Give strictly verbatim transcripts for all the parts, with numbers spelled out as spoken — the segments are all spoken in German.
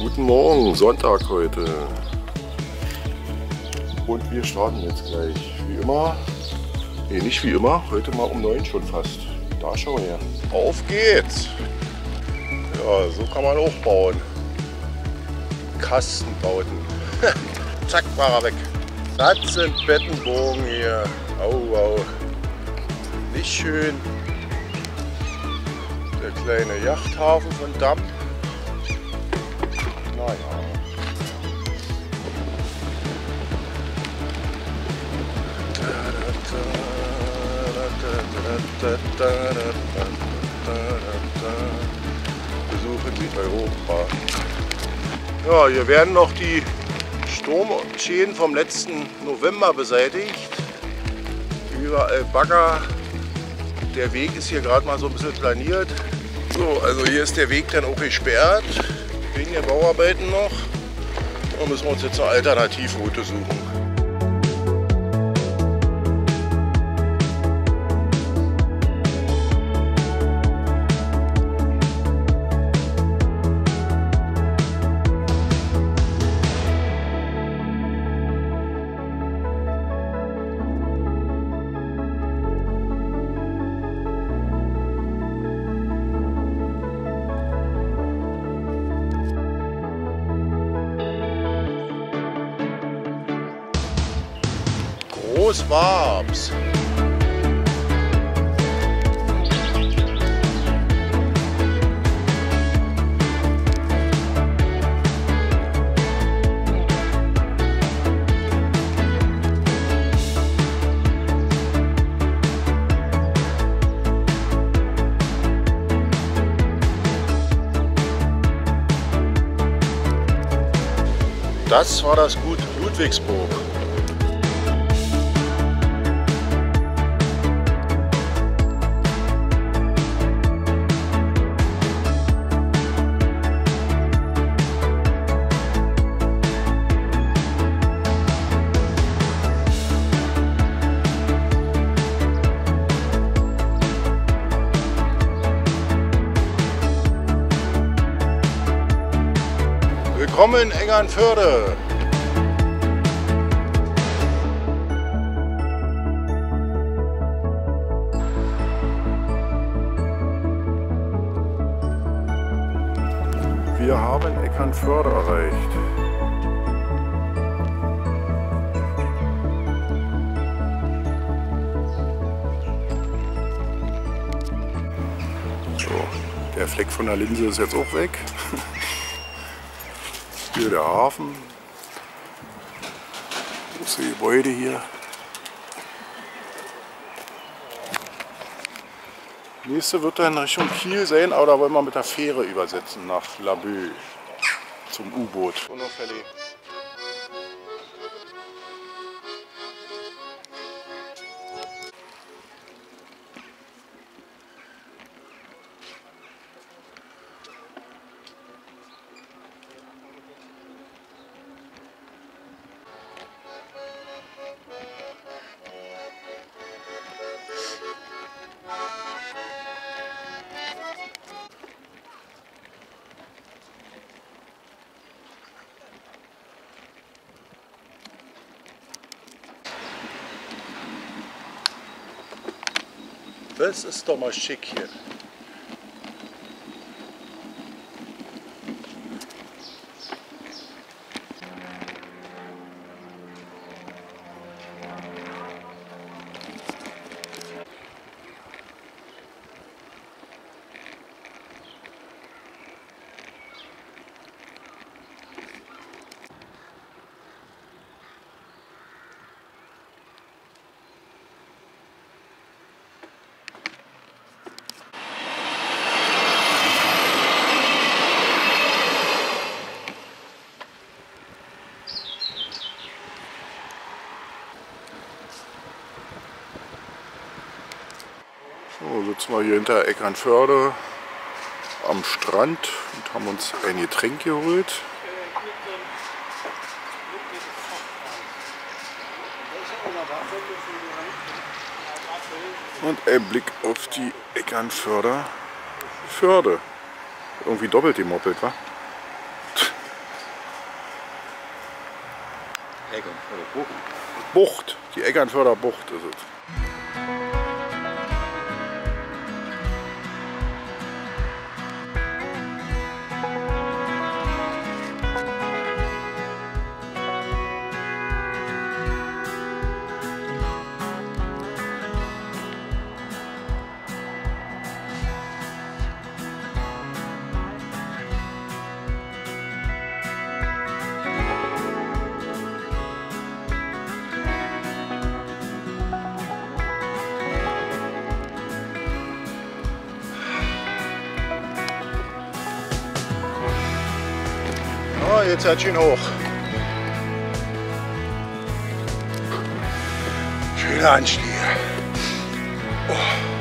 Guten Morgen, Sonntag heute. Und wir starten jetzt gleich. Wie immer, nee, nicht wie immer, heute mal um neun schon fast. Da schau her. Auf geht's! Ja, so kann man auch bauen. Kastenbauten. Zack, war er weg. Das sind Bettenbogen hier. Au, au. Nicht schön. Der kleine Yachthafen von Damm. Naja. Besuche Südeuropa. Ja, hier werden noch die Sturmschäden vom letzten November beseitigt. Überall Bagger. Der Weg ist hier gerade mal so ein bisschen planiert. So, also hier ist der Weg dann auch gesperrt. Wegen der Bauarbeiten noch. Da müssen wir uns jetzt eine Alternativroute suchen. Großwabs. Das war das Gut Ludwigsburg. Willkommen in Eckernförde. Wir haben Eckernförde erreicht. So, der Fleck von der Linse ist jetzt auch weg. Hier der Hafen, große Gebäude hier. Nächste wird dann Richtung Kiel sein, aber da wollen wir mit der Fähre übersetzen nach Laboe zum U-Boot. Unauffällig. Das ist doch mal schick hier. So, sitzen wir hier hinter Eckernförde am Strand und haben uns ein Getränk geholt. Und ein Blick auf die Eckernförder Förde. Irgendwie doppelt gemoppelt, wa? Eckernförder Bucht. Bucht, die Eckernförder Bucht ist es. Oh, jetzt halt schön hoch. Schöner Anstieg. Oh.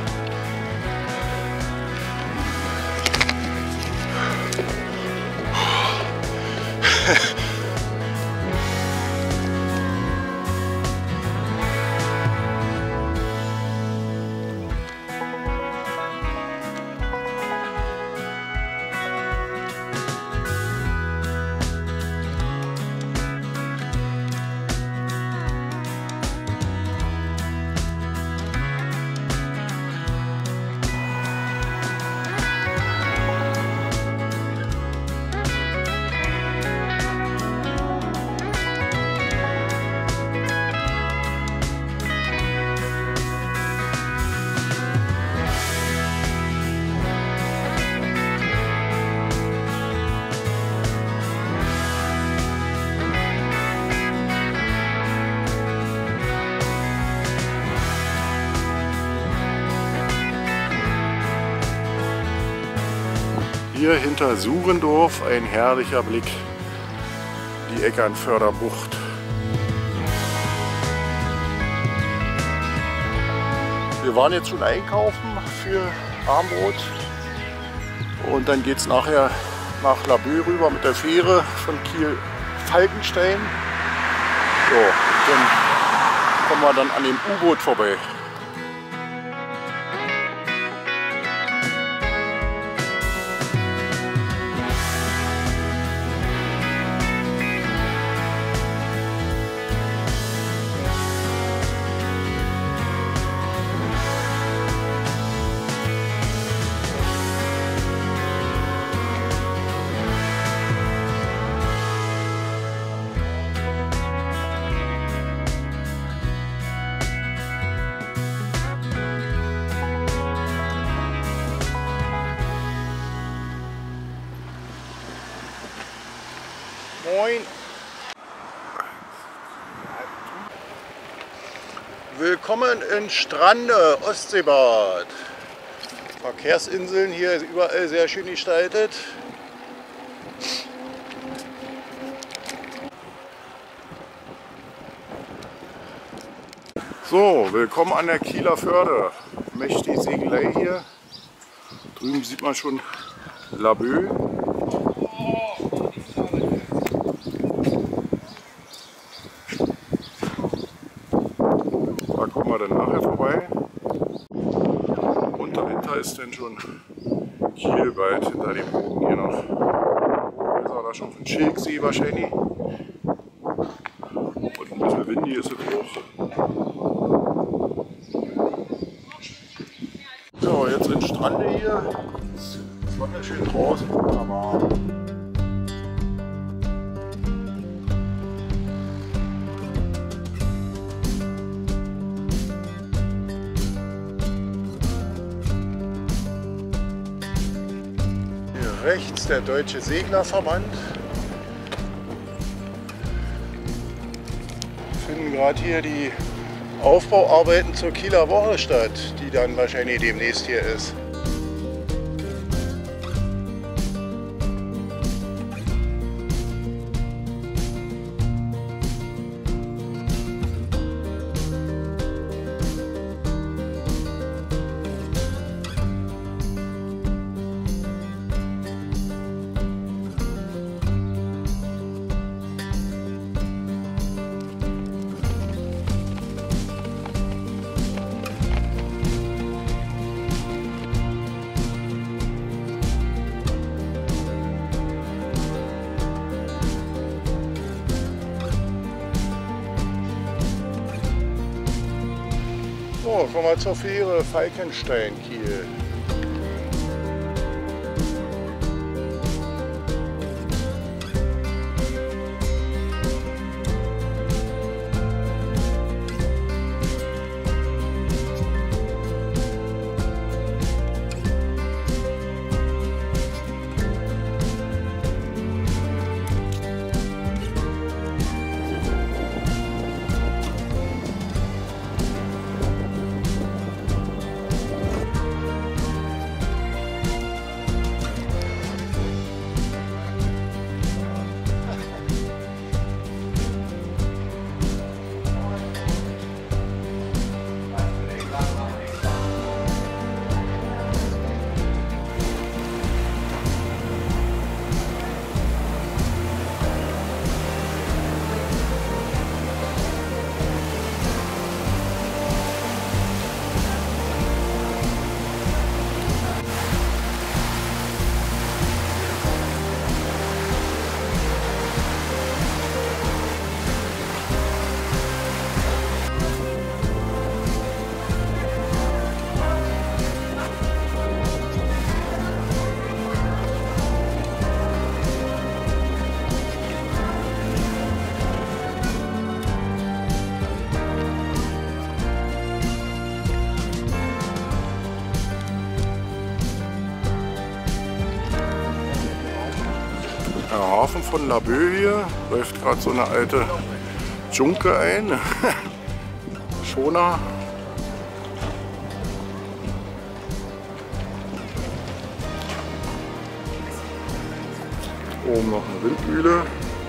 Hier hinter Suhrendorf ein herrlicher Blick, die Eckernförder Bucht. Wir waren jetzt schon einkaufen für Armbrot und dann geht es nachher nach Laboe rüber mit der Fähre von Kiel-Falkenstein. So, dann kommen wir dann an dem U-Boot vorbei. Moin! Willkommen in Strande, Ostseebad. Verkehrsinseln hier überall sehr schön gestaltet. So, willkommen an der Kieler Förde. Mächtige Segelei hier. Drüben sieht man schon Laboe. Da kommen wir dann nachher vorbei. Und dahinter ist dann schon Kiel weit hinter dem Bogen hier noch. Ist er da schon von Schilksee wahrscheinlich. Und ein bisschen windig ist es auch. So, jetzt in Strande hier. Die Sonne schön draußen, wunderbar. Rechts der Deutsche Seglerverband. Finden gerade hier die Aufbauarbeiten zur Kieler Woche statt, die dann wahrscheinlich demnächst hier ist. So, kommen wir zur Fähre Falkenstein-Kiel. Der Hafen von Laboe hier läuft gerade so eine alte Junke ein. Schoner. Oben noch eine Windmühle.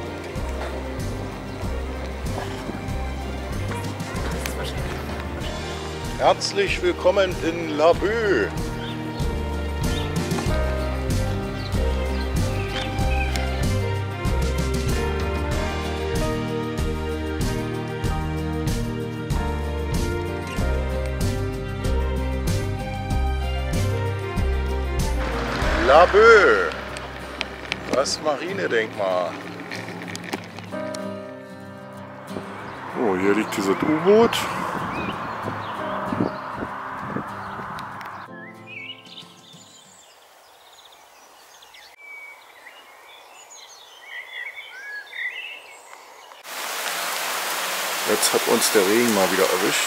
Herzlich willkommen in Laboe. Laboe, das Marinedenkmal. Oh, hier liegt dieses U-Boot. Jetzt hat uns der Regen mal wieder erwischt.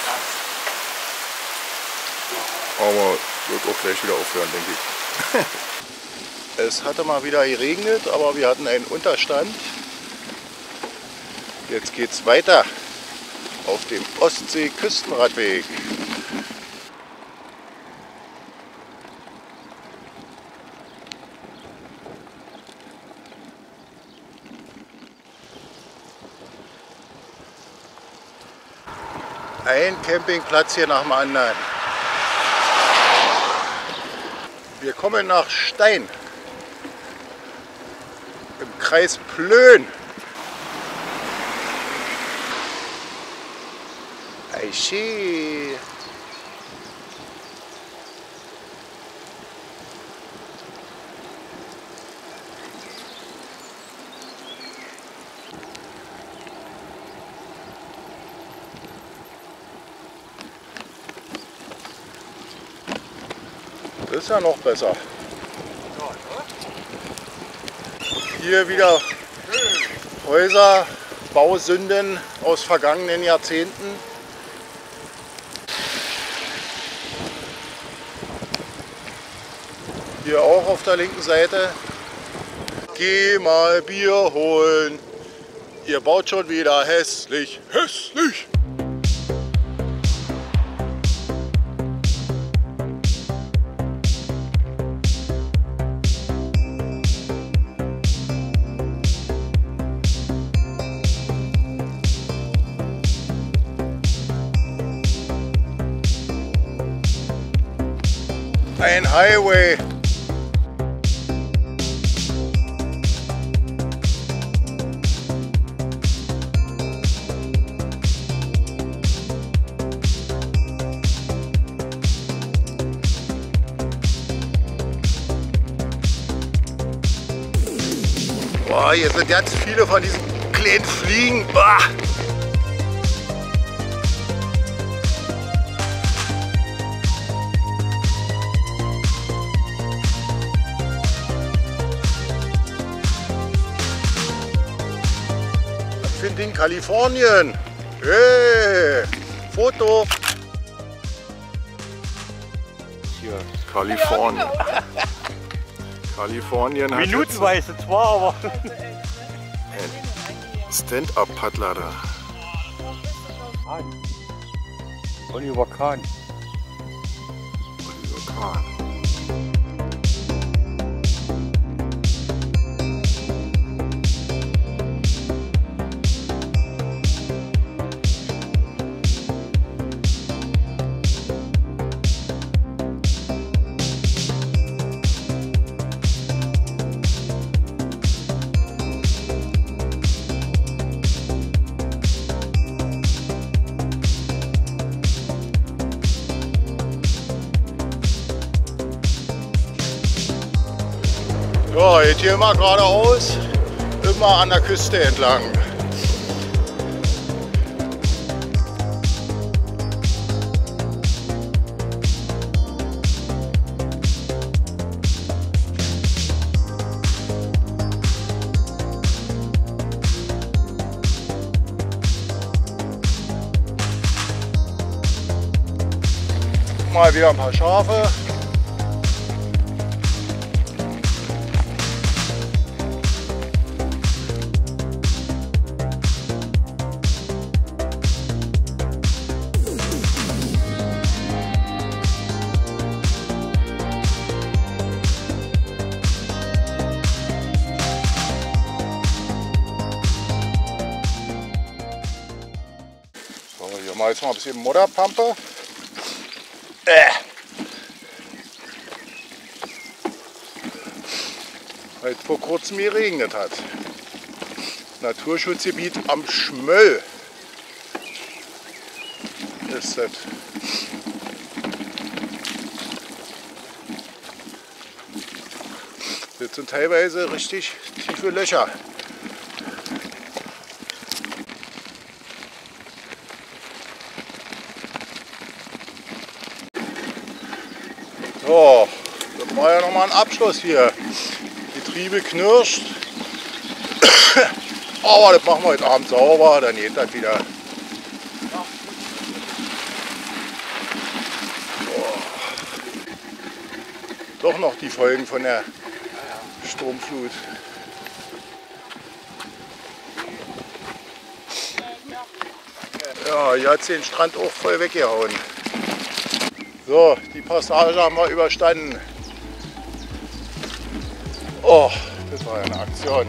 Aber wird auch gleich wieder aufhören, denke ich. Es hatte mal wieder geregnet, aber wir hatten einen Unterstand. Jetzt geht es weiter auf dem Ostsee-Küstenradweg. Ein Campingplatz hier nach dem anderen. Wir kommen nach Stein im Kreis Plön. Eiche. Das ist ja noch besser. Hier wieder Häuser, Bausünden aus vergangenen Jahrzehnten. Hier auch auf der linken Seite. Geh mal Bier holen. Ihr baut schon wieder hässlich, hässlich. Ein Highway. Boah, hier sind ganz viele von diesen kleinen Fliegen. Boah. in Kalifornien. Hey, Foto. Hier, Kalifornien. Kalifornien hat minutenweise zwar, aber ein Stand-up-Paddler da. Oliver Kahn. Oliver Kahn. Ja, geht hier immer geradeaus, immer an der Küste entlang. Mal wieder ein paar Schafe. Hier mal jetzt mal ein bisschen Modderpampe. Äh. Weil es vor kurzem geregnet hat. Naturschutzgebiet am Schmöll ist das. Das sind teilweise richtig tiefe Löcher. So, das war ja nochmal ein Abschluss hier. Getriebe knirscht. Aber das machen wir heute Abend sauber, dann geht das wieder. So. Doch noch die Folgen von der Sturmflut. Ja, hier hat es den Strand auch voll weggehauen. So, die Passage haben wir überstanden. Oh, das war ja eine Aktion.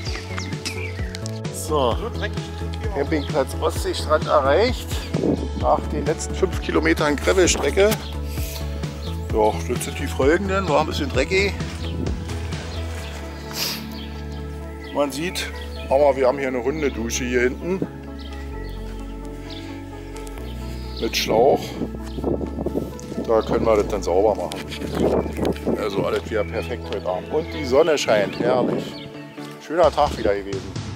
So, Campingplatz Ostseestrand erreicht. Nach den letzten fünf Kilometern Gravelstrecke. Ja, das sind die folgenden. War ein bisschen dreckig. Man sieht, aber wir haben hier eine Hundedusche hier hinten. Mit Schlauch. Da können wir das dann sauber machen. Also alles wieder perfekt heute Abend. Und die Sonne scheint, herrlich. Schöner Tag wieder gewesen.